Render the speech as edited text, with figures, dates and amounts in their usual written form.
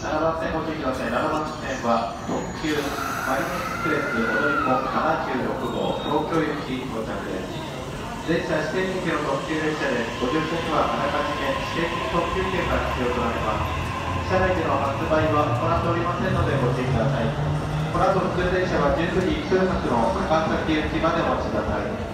7番線ご注意ください。7番線は特急マリンエクスプレス踊り子76号東京行き到着です。列車指定席の特急列車です。ご乗車にはあらかじめ指定席特急券が必要となります。車内での発売は行っておりませんのでご注意ください。この後普通電車は19時1分発の高崎行きまでお待ちください。